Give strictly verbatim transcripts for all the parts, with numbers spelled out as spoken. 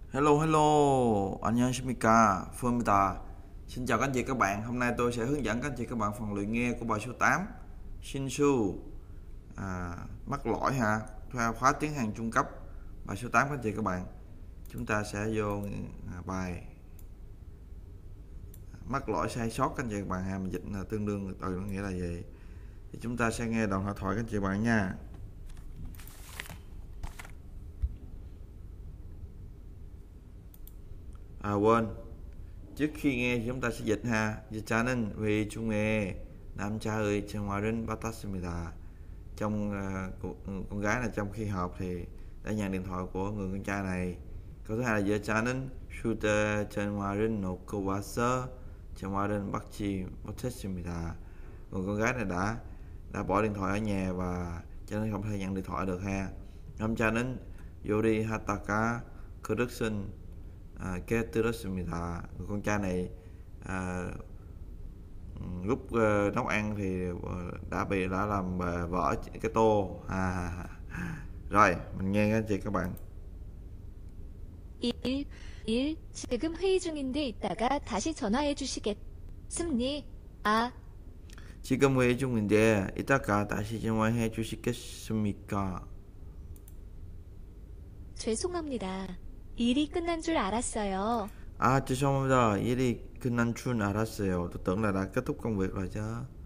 Hello hello, 안녕하십니까, Phương. Xin chào các anh chị các bạn. Hôm nay tôi sẽ hướng dẫn các anh chị các bạn phần luyện nghe của bài số tám, Shinshu, à, mắc lỗi ha, theo khóa tiếng Hàn trung cấp. Bài số tám các anh chị các bạn. Chúng ta sẽ vô à, bài mắc lỗi sai sót các anh chị các bạn ha, mình dịch là tương đương từ nó nghĩa là gì. Thì chúng ta sẽ nghe đoạn hội thoại các anh chị các bạn nha. À quên, trước khi nghe thì chúng ta sẽ dịch ha. 여자는 회의 중에 남자의 전화를 받았습니다. Trong uh, con gái là trong khi họp thì đã nhận điện thoại của người con trai này. Câu thứ hai là 여자는 휴대전화를 놓고 와서 전화를 받지 못했습니다. Người con gái này đã đã bỏ điện thoại ở nhà và cho nên không thể nhận điện thoại được ha. 남자는 요리하다가 그릇은 à, 깨뜨렸습니다. Người con trai này à, lúc uh, nấu ăn thì đã bị đã làm uh, vỡ cái tô. À, rồi mình nghe các chị các bạn. 일, 일, 지금 회의 중인데 이따가 다시 전화해 주시겠습니? 아, 지금 회의 중인데 이따가 다시 전화해 주시겠습니까? 죄송합니다. 일이 끝난 줄 알았어요. À 죄송합니다. 일이 끝난 줄 알았어요. Tôi tưởng là đã kết thúc công việc rồi chứ.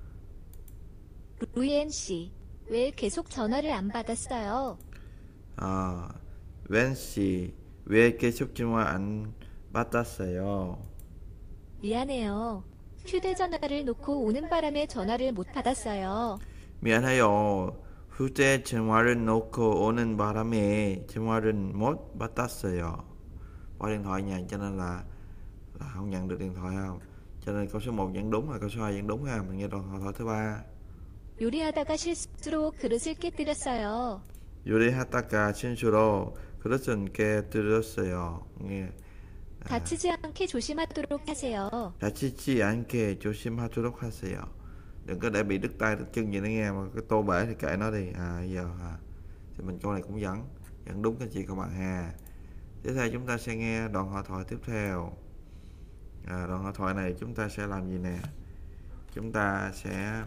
루이엔 씨, 왜 계속 전화를 안 받았어요? 아, 웬 씨, 왜 계속 전화 안 받았어요? 미안해요. 휴대전화를 놓고 오는 바람에 전화를 못 받았어요. 미안해요. 휴대전화를 놓고 오는 바람에 전화를 못 받았어요. Bỏ điện thoại nhà cho nên là, là không nhận được điện thoại không. Cho nên câu số một vẫn đúng, là câu số hai vẫn đúng ha. Mình nghe đoạn hội thoại thứ ba. 요리하다가 실수로 그릇을 깨뜨렸어요. 요리하다가 실수로 그릇은 깨뜨렸어요. nghe 다치지 않게 조심하도록 하세요. 다치지 않게 조심하도록 하세요. Đừng có để bị đứt tay đứt chân gì nữa nghe, mà cái tô bể thì kệ nó đi. À giờ à, thì mình câu này cũng vẫn vẫn đúng các chị các bạn ha. Tiếp theo chúng ta sẽ nghe đoạn hội thoại tiếp theo. À, đoạn hội thoại này chúng ta sẽ làm gì nè? Chúng ta sẽ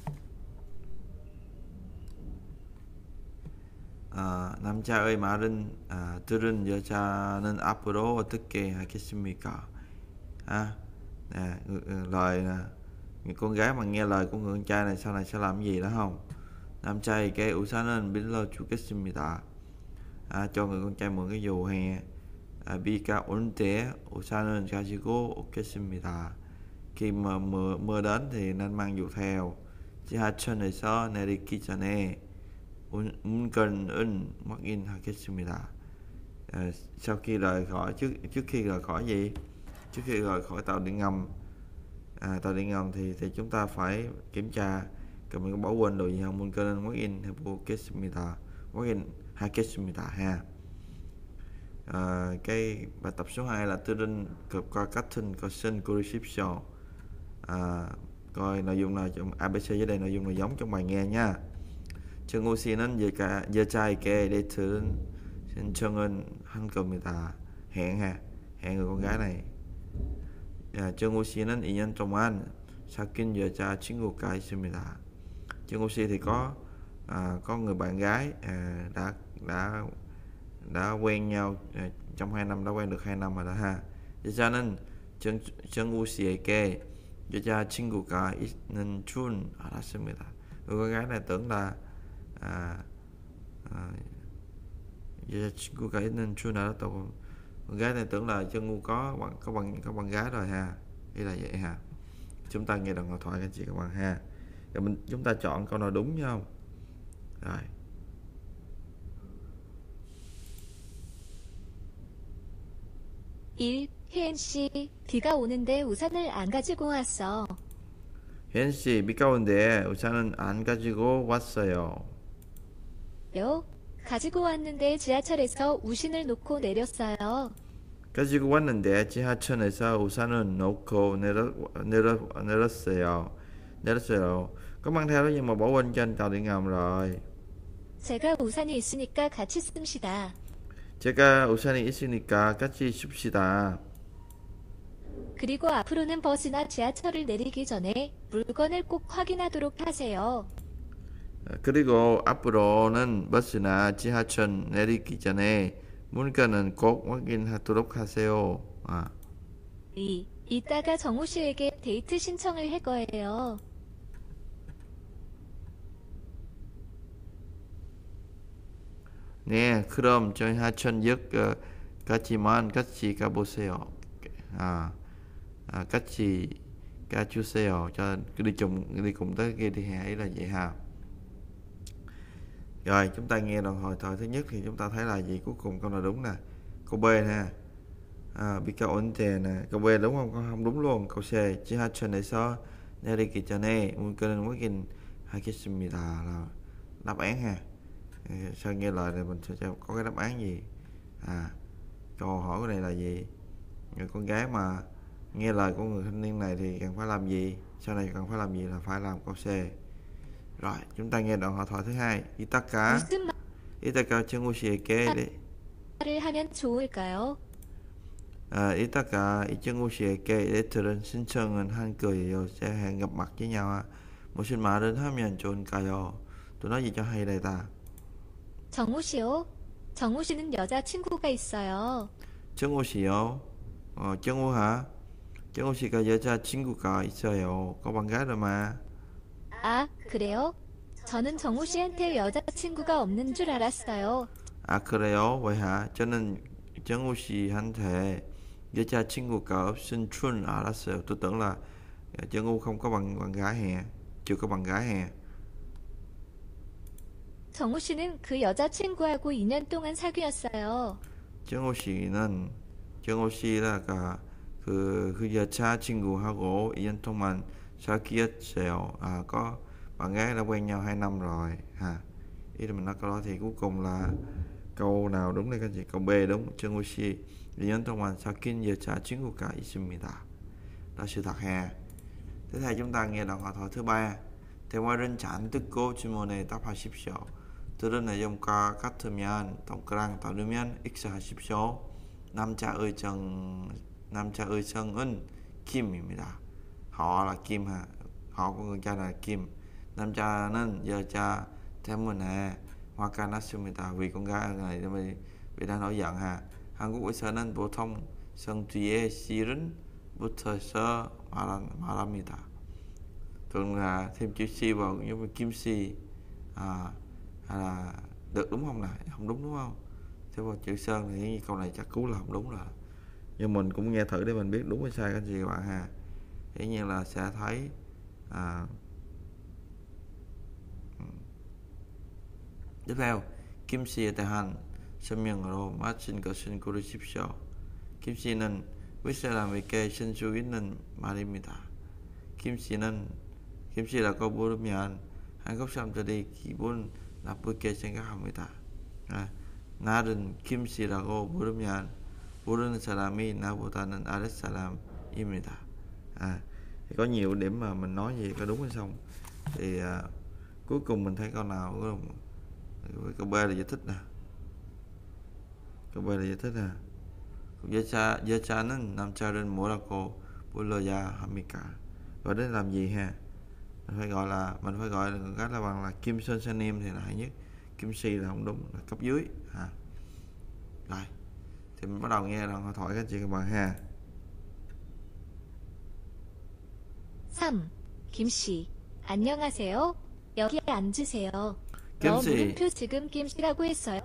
아, 남자의 말은 아, 들은 여자는 앞으로 어떻게 하겠습니까? À, nè, lời nè, người con gái mà nghe lời của người con trai này sau này sẽ làm gì đó không? 남자에게 우산은 빌려주겠습니다. À, cho người con trai mượn cái dù hè. 아, 비가 올 때 우산은 가지고 오겠습니다. Khi mà mưa, mưa đến thì nên mang dù theo. 지하철에서 내리기 전에 문건은 확인하겠습니다. À, sau khi rời khỏi trước trước khi rời khỏi gì? Trước khi rời khỏi tàu điện ngầm, à, tàu điện ngầm thì thì chúng ta phải kiểm tra cần mình có bỏ quên đồ gì không. 문건은 확인해보겠습니다. 확인하겠습니다 ha. À, cái bài tập số hai là 들은 것과 같은 것은 고르십시오. À, coi nội dung nào trong a bê xê dưới đây, nội dung là giống trong bài nghe nha. 정우 씨는 여자, 여자에게 데이트를 신청은 한 겁니다. hẹn ha, hẹn người con gái này. 야, 정우 씨는 이 년 동안 사귄 여자 친구가 있습니다. 정우씨 thì có à, có người bạn gái à, đã đã đã quen nhau à, trong hai năm, đã quen được hai năm rồi đó ha. 여자는 정, 정우 씨에게 여자 친구가 있는 줄 알았습니다. Người con gái này tưởng là à, à, 여자친구가 있는 줄 알았다고. Con gái này tưởng là chân ngu có bạn có bằng có bạn gái rồi ha. Ý là vậy ha. Chúng ta nghe đoạn hội thoại các chị các bạn ha. Rồi mình chúng ta chọn câu nào đúng nha không? Rồi. 일, 혜엔 씨, 비가 오는데 우산을 안 가지고 왔어. 혜연 씨, 비가 오는데 우산은 안 가지고 왔어요. 요, 가지고 왔는데 지하철에서 우신을 놓고 내렸어요. 가지고 왔는데 지하철에서 우산을 놓고 내려, 내려, 내렸어요. 내렸어요. Có mang theo đó nhưng mà bỏ quên trên tàu điện ngầm rồi. 제가 우산이 있으니까 같이 씁시다. 제가 우산이 있으니까 같이 씁시다. 그리고 앞으로는 버스나 지하철을 내리기 전에 물건을 꼭 확인하도록 하세요. 그리고 앞으로는 버스나 지하철 내리기 전에 물건은 꼭 확인하도록 하세요. 아, 이. 이따가 정우 씨에게 데이트 신청을 할 거예요. 네, 그럼 저희 하천역 어, 같이만 같이 가보세요. À, à, cách gì ca chú xèo cho đi chung đi cùng tới kia đi hè ý là vậy ha. Rồi chúng ta nghe đoạn hồi thoại thứ nhất thì chúng ta thấy là gì, cuối cùng câu nào đúng nè, câu B nè, à, 비가 온대 nè, câu B đúng không, câu không đúng luôn. Câu C 지하철에서 내리기 전에 물건을 확인하겠습니다 là đáp án ha. Sau nghe lời này mình sẽ cho có cái đáp án gì. À, câu hỏi của này là gì, người con gái mà nghe lời của người thanh niên này thì cần phải làm gì, sau này cần phải làm gì là phải làm câu C. Rồi chúng ta nghe đoạn hội thoại thứ hai. 이따가 무슨 이따가 정우 씨에게 말을 하면 좋을까요? à, 이따가 정우 씨에게 레터는 신청은 한 거예요. sẽ hẹn gặp mặt với nhau à. 무슨 말을 하면 좋을까요? tôi nói gì cho hay đây ta. 정우 씨요? 정우 씨는 여자친구가 있어요. 정우 씨요? 어, 정우 hả? 정우 씨가 여자친구가 있어요. có bạn gái rồi mà. 아, 그래요? 저는 정우 씨한테 여자친구가 없는 줄 알았어요. À 그래요? vậy hả? cho nên 정우 씨한테 여자친구가 없은 줄 알았어요. tôi tưởng là 정우 không có bạn bạn gái hè, chưa có bạn gái hè. 정우 씨는 그 여자친구하고 이 년 동안 사귀었어요. 정우 씨는 정우 씨가 그, 그 여자친구하고 이 년 동안 사귀었어요. À có bạn gái đã quen nhau hai năm rồi ha. Ý là mình nói câu đó thì cuối cùng là câu nào đúng đây các chị? Câu B đúng. 정우 씨 이 년 동안 사귄 여자친구가 있습니다. Đó sự thật ha. Tiếp theo chúng ta nghe đoạn hội thoại thứ ba. 대화를 잘 듣고 질문에 답하십시오. 들은 내용과 같으면 동그랑 다르면 X하십시오. 남자의 정 남자의 성은 김입니다. họ là Kim ha. họ của người cha là Kim. 남자는 여자 때문에 화가 났습니다. vì con gái này vì, vì đang nổi giận ha. 한국에서는 보통 성 뒤에 실은 붙어서 말한, 말합니다. thường là thêm chữ si vào giống như kim si à, hay là được đúng không này? Không đúng đúng không? Thế vào chữ sơn thì câu này chắc cú là không đúng rồi. Nhưng mình cũng nghe thử để mình biết đúng hay sai cái gì các bạn ha. Dĩ nhiên là sẽ thấy à, tiếp theo kim 씨에 대한 설명으로 맞힌 것은 고르십시오. 김 씨는 윗사람에게 신수 있는 말입니다. 김 씨는 김 씨라고 부르면 한국 사람들이 기분 나쁘게 생각합니다. 아, 나는 김 씨라고 부르면 부르는 사람이 나보다는 아랫 사람입니다. À, thì có nhiều điểm mà mình nói gì có đúng hay không thì à, cuối cùng mình thấy câu nào không? Câu B là giải thích nè. câu B là giải thích nè. 여자 여자는 남자를 뭐라고 불러야 합니까? Gọi đến làm gì ha? Mình phải gọi là mình phải gọi là cái là bằng là Kim Sơn Sanim thì là hay nhất. Kim Si là không đúng, là cấp dưới ha. Rồi thì mình bắt đầu nghe đoạn hội thoại các chị các bạn ha. 삼. 김씨, 안녕하세요. 여기 앉으세요. 너 김씨. 물음표 지금 김씨라고 했어요?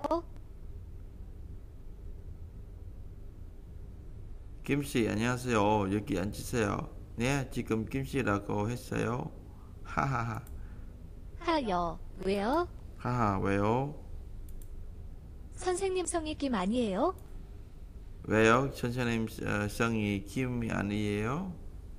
김씨 안녕하세요. 여기 앉으세요. 네, 지금 김씨라고 했어요. 하하하. 하여, 왜요? 하하, 왜요? 선생님 성이 김 아니에요? 왜요? 선생님 어, 성이 김이 아니에요?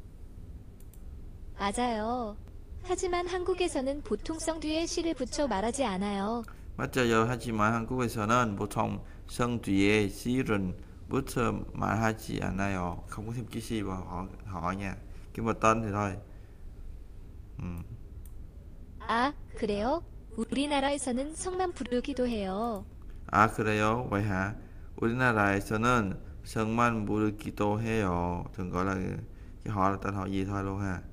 맞아요. 하지만 한국에서는 보통 성 뒤에 씨를 붙여 말하지 않아요. 맞아요. 하지만 한국에서는 보통 성 뒤에 씨를 붙여 말하지 않아요. Không có thêm chữ si vào họ họ nha. Cái vào tên thì thôi. 음. 아, 그래요? 우리나라에서는 성만 부르기도 해요. À 그래요? vậy hả? 우리나라에서는 성만 부르기도 해요. thường gọi là cái họ là tên họ gì thôi luôn ha.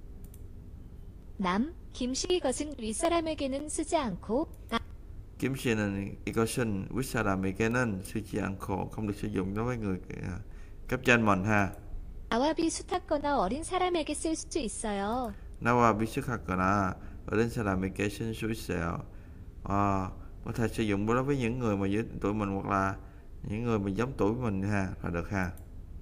남, 김씨 이것은 윗사람에게는 쓰지 않고 아, 김씨는 이것은 윗사람에게는 쓰지 않고 không được sử dụng đối với người à, cấp trên mình ha. 나와 비슷하거나 어린 사람에게 쓸 수 있어요. 나와 비슷하거나 어린 사람에게 쓸 수 있어요. À, có thể sử dụng đối với những người mà dưới tuổi mình hoặc là những người mà giống tuổi mình ha, là được ha.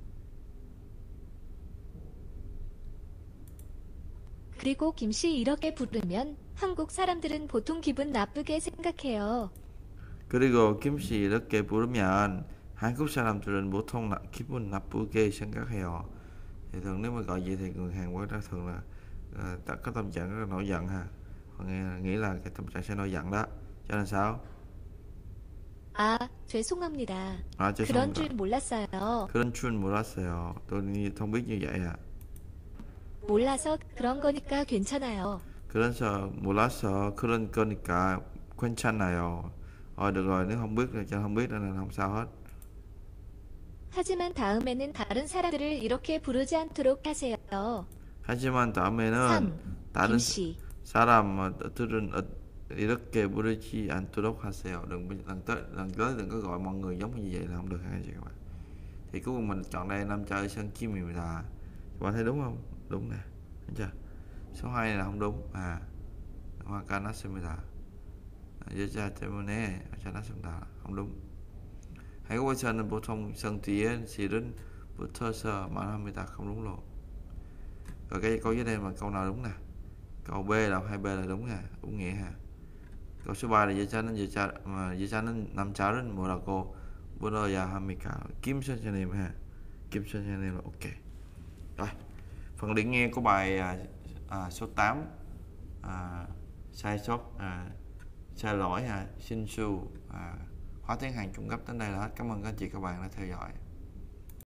그리고 김씨 이렇게 부르면 한국 사람들은 보통 기분 나쁘게 생각해요. 그리고 김씨 이렇게 부르면 한국 사람들은 보통 나, 기분 나쁘게 생각해요. Thì thường nếu mà gọi vậy thì người Hàn Quốc đó thường là uh, có tâm trạng rất là nổi giận ha. Họ nghe, nghĩ là cái tâm trạng sẽ nổi giận đó. Cho nên sao? 아, 죄송합니다. 아, 그런 죄송합니다. 줄 몰랐어요. 그런 줄 몰랐어요. tôi không biết như vậy à. 몰라서 그런 거니까 괜찮아요. 그래서 몰라서 그런 거니까 괜찮아요. Ờ được rồi, nếu không biết là cho không biết nên là không sao hết. 하지만 다음에는 다른 사람들을 이렇게 부르지 않도록 하세요. 하지만 다음에는 삼. 다른 김씨. 사람들은 이렇게 부르지 않도록 하세요. Đừng lần tới lần tới đừng có gọi mọi người giống như vậy là không được ha chị các bạn. Thì cuối cùng mình chọn đây nam chơi sân 김입니다. Các bạn thấy đúng không? Đúng nè. Thấy chưa? Số hai này là không đúng. À. 화가 났습니다. 여자 때문에 화가 났습니다. không đúng. 한국에서는 보통 선 뒤에 실은 붙어서 말합니다. không đúng luôn. Rồi cái câu dưới đây mà câu nào đúng nè? Câu B là hai B là đúng nè, đúng nghĩa ha. câu số ba là 여자는 여자 mà 여자는 남자는 뭐라고 물어야 합니까? Kim 선생님 ha. Kim 선생님 là ok. Rồi. Phần luyện nghe của bài à, à, số tám à, sai sót à, sai lỗi ha, xin su à, hóa tiếng Hàn trung cấp đến đây là hết. Cảm ơn các anh chị các bạn đã theo dõi.